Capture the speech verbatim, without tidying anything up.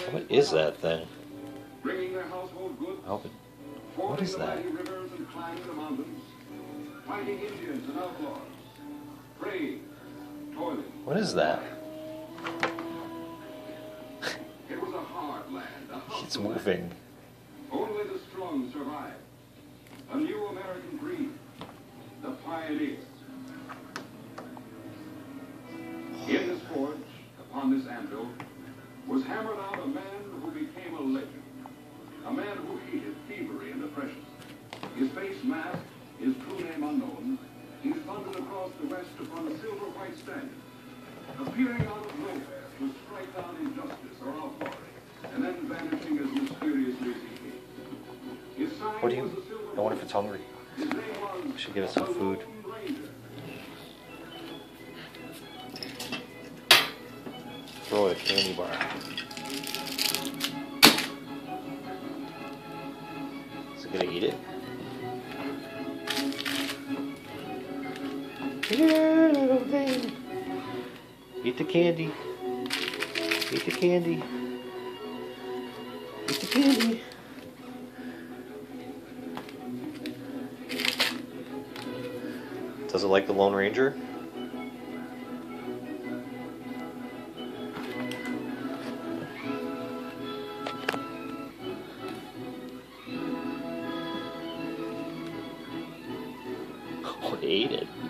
What is that thing? Bringing their household goods. I hope it, what is that? Rivers and climbing the mountains. Fighting Indians and outlaws. Praying, toiling. What is that? It was a hard land. A It's moving. Only the strong survive. A new American breed. The pioneers. In this forge, upon this anvil, was hammered out a man who became a legend. A man who hated thievery and oppression. His face masked, his true name unknown, he thundered across the west upon a silver-white standard, appearing out of nowhere to strike down injustice or outlawry, and then vanishing as mysteriously as he came. His sign What do you... was a silver I wonder if it's hungry. His name was We should give it some food. Throw it a candy bar. Is it gonna eat it? Here, little thing. Eat the candy. Eat the candy. Eat the candy. Does it like the Lone Ranger? Oh, it ate it.